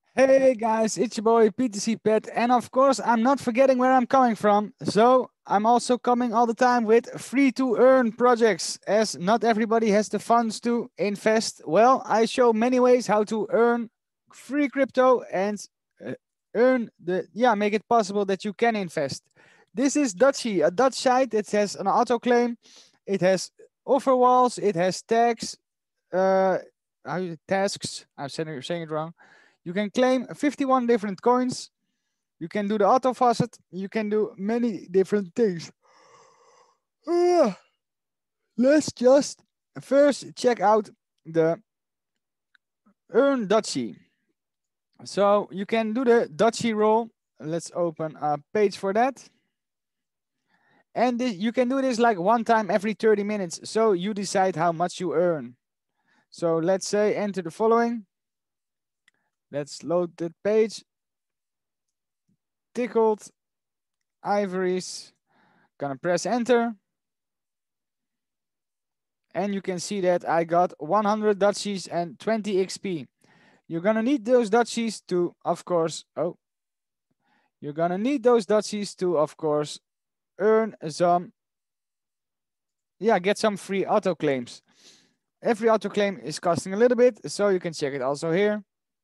Hey guys, it's your boy PTC Pet, and of course, I'm not forgetting where I'm coming from. So, I'm also coming all the time with free to earn projects, as not everybody has the funds to invest. Well, I show many ways how to earn free crypto and uh, make it possible that you can invest. This is Dutchy, a Dutch site that has an auto claim, it has offer walls, it has tags, uh, tasks. I'm saying it wrong. You can claim 51 different coins. You can do the auto faucet. You can do many different things. Ah, let's just first check out the Earn Dutchy. So you can do the Dutchy roll. Let's open a page for that. And you can do this like one time every 30 minutes. So you decide how much you earn. So let's say enter the following. Let's load that page. Tickled ivories. Gonna press enter. And you can see that I got 100 Dutchies and 20 XP. You're gonna need those Dutchies to, of course, you're gonna need those Dutchies to, of course, earn some, get some free auto claims. Every auto claim is costing a little bit, so you can check it also here.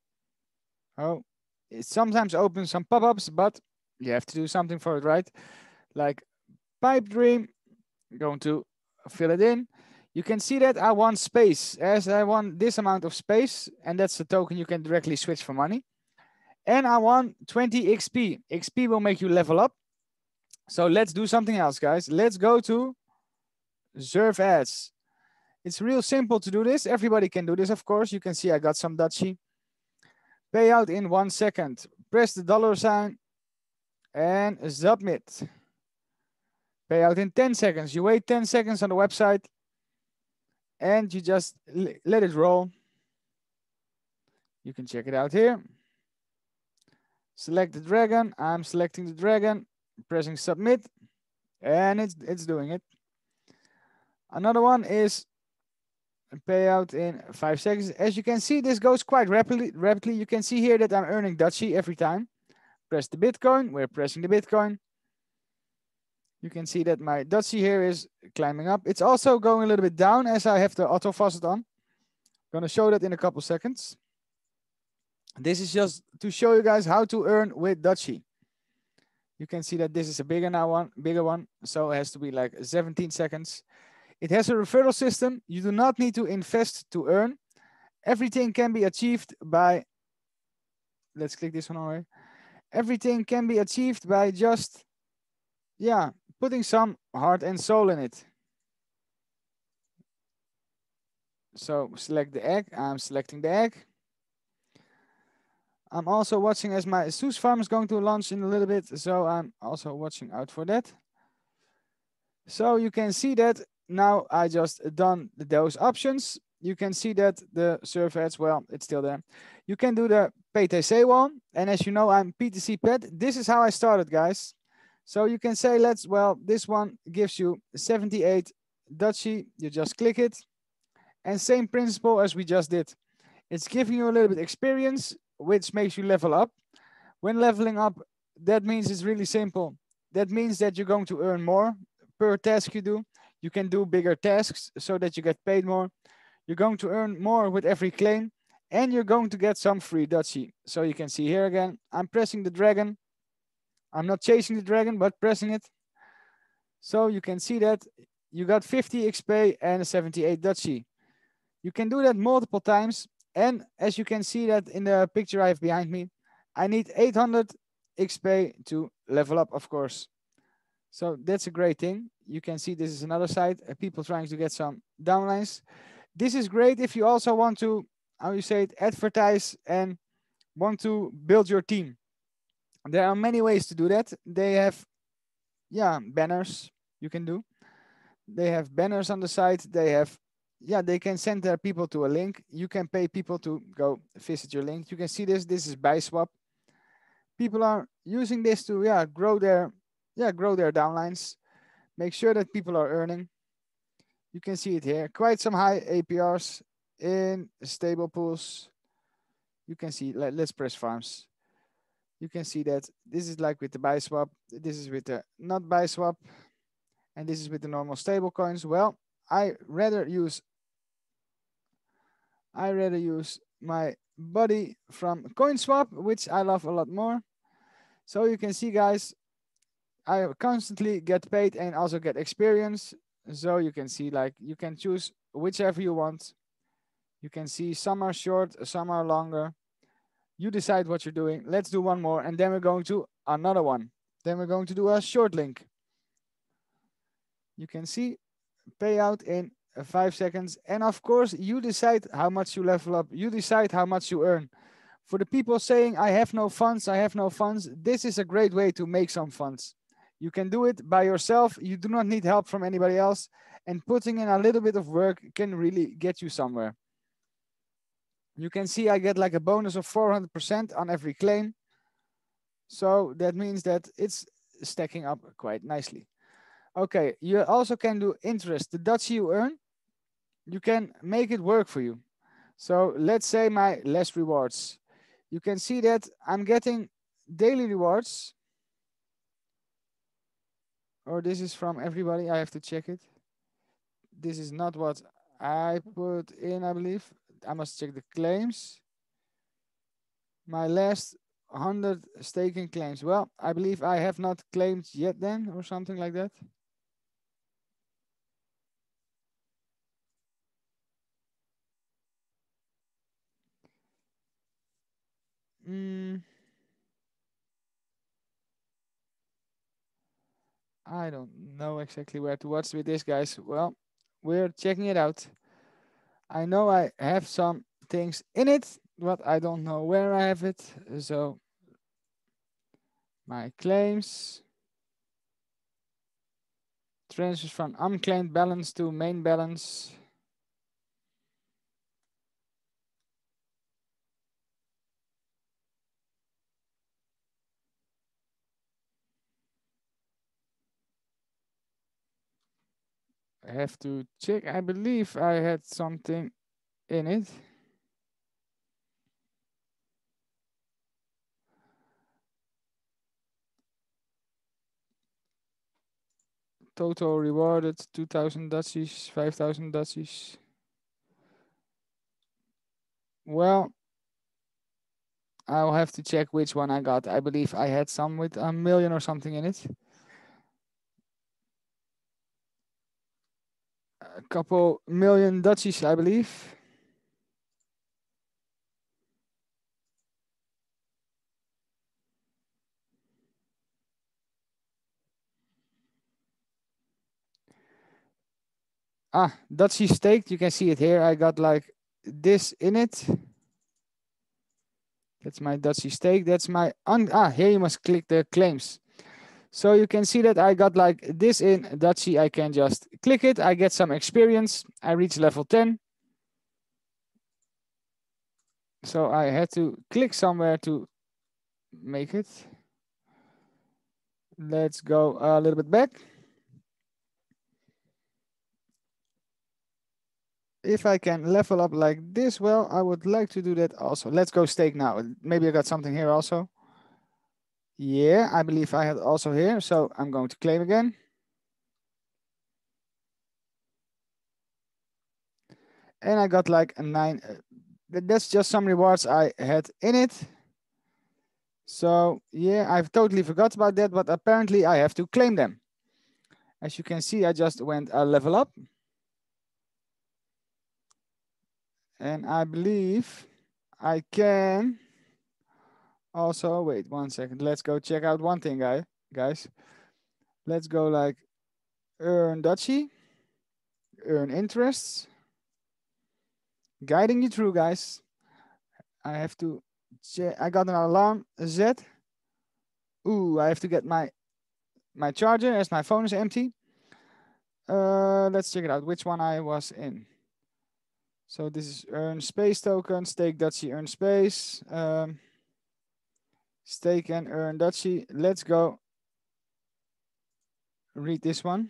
Oh, it sometimes opens some pop-ups, but you have to do something for it, right? Like Pipe Dream, going to fill it in. You can see that I want space, as I want this amount of space, and that's the token you can directly switch for money. And I want 20 XP. XP will make you level up. So let's do something else, guys. Let's go to Serve Ads. It's real simple to do this. Everybody can do this, of course. You can see I got some Dutchy. Payout in 1 second. Press the dollar sign and submit. Payout in 10 seconds. You wait 10 seconds on the website and you just let it roll. You can check it out here. Select the dragon. I'm selecting the dragon, pressing submit, and it's doing it. Another one is payout in 5 seconds. As you can see, this goes quite rapidly. You can see here that I'm earning Dutchy every time. Press the Bitcoin. We're pressing the Bitcoin. You can see that my Dutchy here is climbing up. It's also going a little bit down as I have the auto faucet on. I'm gonna show that in a couple seconds. This is just to show you guys how to earn with Dutchy. You can see that this is a bigger one. So it has to be like 17 seconds. It has a referral system. You do not need to invest to earn. Everything can be achieved by, let's click this one away. Everything can be achieved by just, putting some heart and soul in it. So select the egg. I'm selecting the egg. I'm also watching as my Zeus farm is going to launch in a little bit. So I'm also watching out for that. So you can see that now I just done those options. You can see that the server as well, it's still there. You can do the PTC one. And as you know, I'm PTC Pet. This is how I started, guys. So you can say, this one gives you 78 Dutchy. You just click it. And same principle as we just did. It's giving you a little bit experience, which makes you level up. When leveling up, that means it's really simple. That means that you're going to earn more per task you do. You can do bigger tasks so that you get paid more. You're going to earn more with every claim, and you're going to get some free Dutchy. So you can see here again, I'm pressing the dragon. I'm not chasing the dragon, but pressing it. So you can see that you got 50 XP and 78 Dutchy. You can do that multiple times. And as you can see that in the picture I have behind me, I need 800 XP to level up, of course. So that's a great thing. You can see this is another site, people trying to get some downlines. This is great if you also want to, advertise and want to build your team. There are many ways to do that. They have, banners you can do. They have banners on the site. They have, they can send their people to a link. You can pay people to go visit your link. You can see this. This is BuySwap. People are using this to, grow their downlines. Make sure that people are earning. You can see it here. Quite some high APRs in stable pools. You can see, let's press farms. You can see that this is like with the buy swap. This is with the not buy swap. And this is with the normal stable coins. Well, I rather use my buddy from CoinSwap, which I love a lot more. So you can see, guys, I constantly get paid and also get experience. So you can see, like, you can choose whichever you want. You can see some are short, some are longer. You decide what you're doing. Let's do one more, and then we're going to another one. Then we're going to do a short link. You can see payout in 5 seconds. And of course, you decide how much you level up. You decide how much you earn. For the people saying, I have no funds, I have no funds, this is a great way to make some funds. You can do it by yourself. You do not need help from anybody else. And putting in a little bit of work can really get you somewhere. You can see I get like a bonus of 400% on every claim. So that means that it's stacking up quite nicely. Okay, you also can do interest. The Dutch you earn, you can make it work for you. So let's say my less rewards. You can see that I'm getting daily rewards. Or this is from everybody. I have to check it. This is not what I put in, I believe. I must check the claims. My last 100 staking claims. Well, I believe I have not claimed yet then, or something like that. I don't know exactly where to watch with this, guys. Well, we're checking it out. I know I have some things in it, but I don't know where I have it. So my claims, transfers from unclaimed balance to main balance. I have to check. I believe I had something in it. Total rewarded 2,000 Dutchies, 5,000 Dutchies. Well, I'll have to check which one I got. I believe I had some with 1,000,000 or something in it. A couple million Dutchies, I believe. Dutchie staked. You can see it here. I got like this in it. That's my Dutchie stake. That's my here you must click the claims. So you can see that I got like this in Dutchie. I can just click it. I get some experience. I reach level 10. So I had to click somewhere to make it. Let's go a little bit back. If I can level up like this, well, I would like to do that also. Let's go stake now. Maybe I got something here also. Yeah, I believe I had also here. So I'm going to claim again. And I got like a 9. That's just some rewards I had in it. So yeah, I've totally forgot about that, but apparently I have to claim them. As you can see, I just went a level up. And I believe I can also, wait 1 second. Let's go check out one thing, guys. Let's go like earn Dutchie, earn interests. Guiding you through, guys. I have to check. I got an alarm Z. Ooh, I have to get my charger as my phone is empty. Let's check it out. Which one I was in. So this is earn space token, stake Dutchie, earn space. Stake and earn Dutchie. Let's go read this one.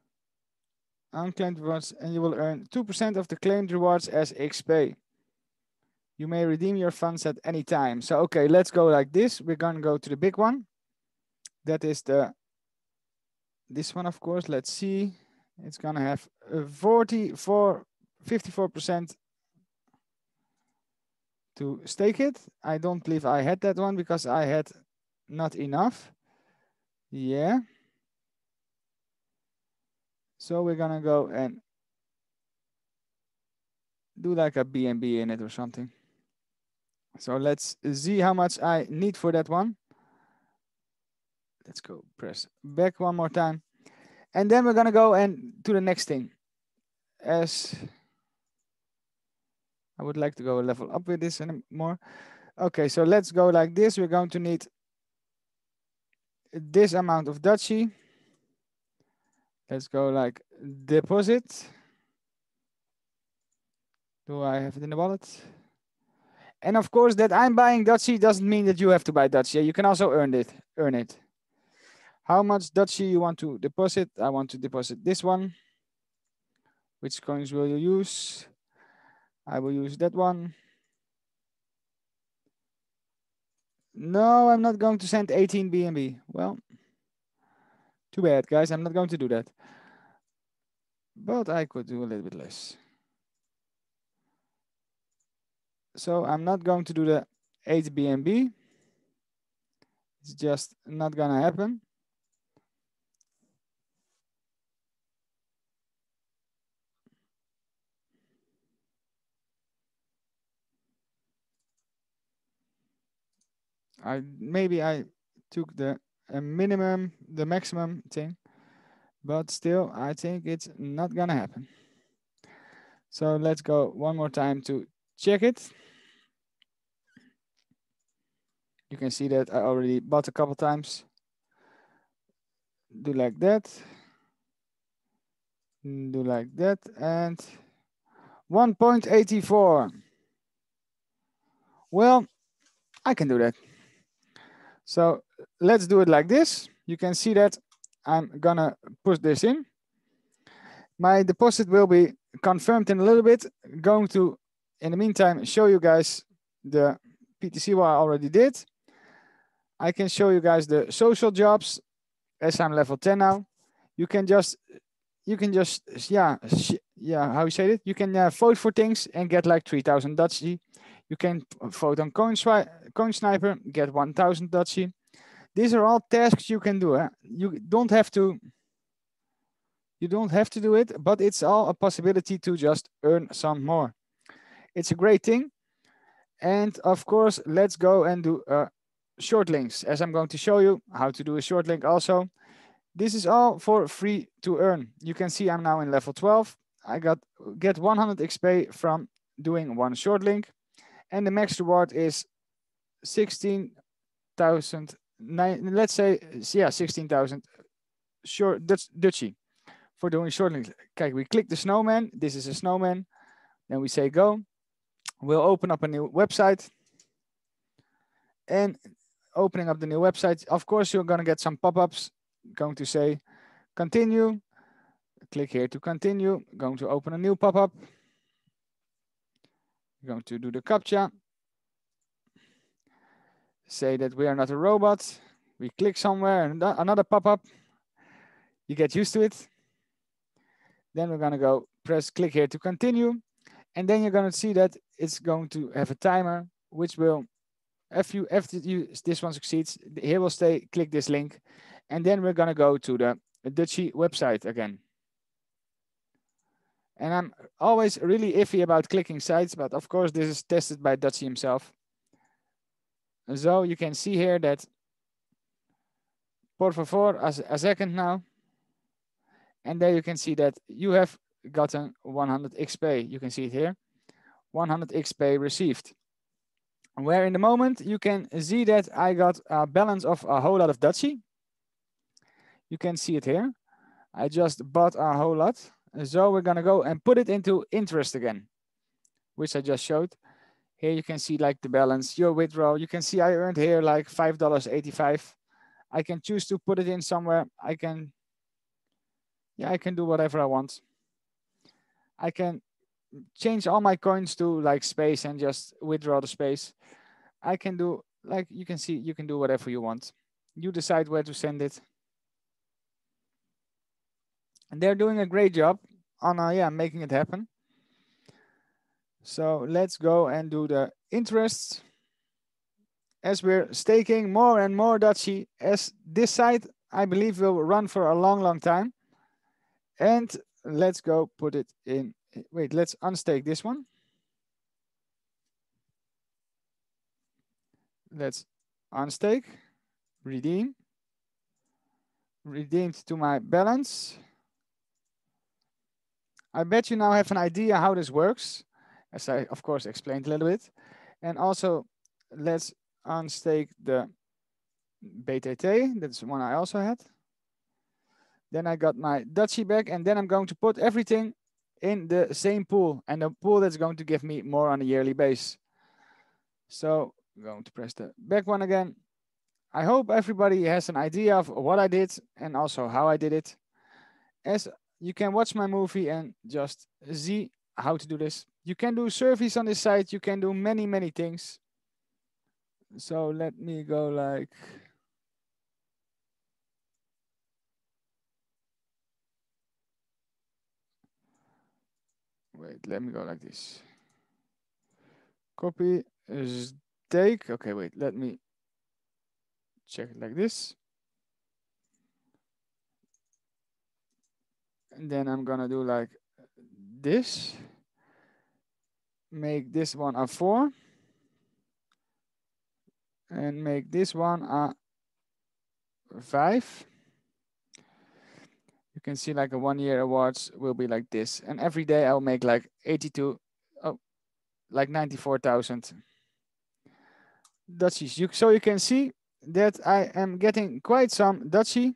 Unclaimed rewards, and you will earn 2% of the claimed rewards as XP. You may redeem your funds at any time. So, okay, let's go like this. We're going to go to the big one. That is this one, of course. Let's see. It's going to have 54% to stake it. I don't believe I had that one because I had not enough. Yeah. So we're going to go and do like a BNB in it or something. So let's see how much I need for that one. Let's go press back one more time. And then we're going to go and do the next thing. As I would like to go a level up with this and more. Okay, so let's go like this. We're going to need this amount of Dutchie. Let's go like deposit. Do I have it in the wallet? And of course, that I'm buying Dutchie doesn't mean that you have to buy Dutchie. You can also earn it. How much Dutchie you want to deposit? I want to deposit this one. Which coins will you use? I will use that one. No, I'm not going to send 18 BNB. Well, too bad, guys. I'm not going to do that. But I could do a little bit less. So I'm not going to do the 8 BNB. It's just not gonna happen. Maybe I took the minimum, the maximum thing, but still I think it's not gonna happen. So let's go one more time to check it. You can see that I already bought a couple times. Do like that. Do like that, and 1.84. Well, I can do that. So let's do it like this. You can see that I'm gonna push this in. My deposit will be confirmed in a little bit. Going to, in the meantime, show you guys the PTC what I already did. I can show you guys the social jobs as I'm level 10 now. You can just, yeah, how you say it? You can vote for things and get like 3,000 Dutchie. You can vote on Coin Sniper, get 1,000 Dutchie. These are all tasks you can do. You don't have to do it, but it's all a possibility to just earn some more. It's a great thing. And of course, let's go and do short links, as I'm going to show you how to do a short link also. This is all for free to earn. You can see I'm now in level 12. I get 100 XP from doing one short link. And the max reward is 16,000, let's say, yeah, 16,000 short Dutchie for doing short links. Okay, we click the snowman. This is a snowman. Then we say go. We'll open up a new website. And opening up the new website, of course, you're going to get some pop-ups. Going to say continue. Click here to continue. Going to open a new pop-up. Going to do the CAPTCHA. Say that we are not a robot. We click somewhere and another pop-up. You get used to it. Then we're going to go press click here to continue. And then you're going to see that it's going to have a timer, which will, after this one succeeds, here will stay, click this link. And then we're going to go to the Dutchie website again. And I'm always really iffy about clicking sites, but of course this is tested by Dutchie himself. So you can see here that por favor a second now. And there you can see that you have gotten 100 XP. You can see it here, 100 XP received. Where in the moment you can see that I got a balance of a whole lot of Dutchie. You can see it here. I just bought a whole lot. So we're gonna go and put it into interest again, which I just showed. Here you can see like the balance, your withdrawal. You can see I earned here like $5.85. I can choose to put it in somewhere. I can do whatever I want. I can change all my coins to like space and just withdraw the space. I can do, like you can see, you can do whatever you want. You decide where to send it. And they're doing a great job on yeah, making it happen. So let's go and do the interest. As we're staking more and more Dachi, as this site, I believe, will run for a long, long time. And let's go put it in. Wait, let's unstake this one. Let's unstake, redeem, redeemed to my balance. I bet you now have an idea how this works, as I, of course, explained a little bit. And also, let's unstake the BTT. That's one I also had. Then I got my Dachi back, and then I'm going to put everything in the same pool, and a pool that's going to give me more on a yearly base. So I'm going to press the back one again. I hope everybody has an idea of what I did and also how I did it. As you can watch my movie and just see how to do this. You can do surveys on this site. You can do many, many things. So let me go like, wait, let me go like this. Copy, stake. Okay, wait, let me check it like this. And then I'm gonna do like this. Make this one a 4. And make this one a 5. You can see like a 1-year awards will be like this. And every day I'll make like 82, like 94,000 Dutchies. So you can see that I am getting quite some Dutchie.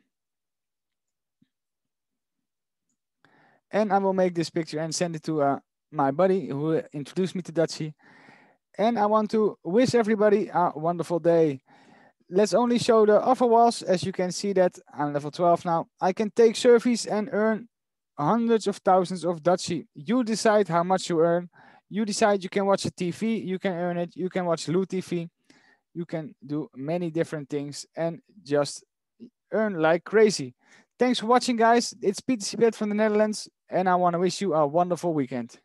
And I will make this picture and send it to my buddy who introduced me to Dutchie. And I want to wish everybody a wonderful day. Let's only show the offer walls. As you can see that I'm level 12 now. I can take surveys and earn hundreds of thousands of Dutchie. You decide how much you earn. You decide you can watch a TV, you can earn it. You can watch Loot TV. You can do many different things and just earn like crazy. Thanks for watching, guys. It's Pieter Sibet from the Netherlands, and I want to wish you a wonderful weekend.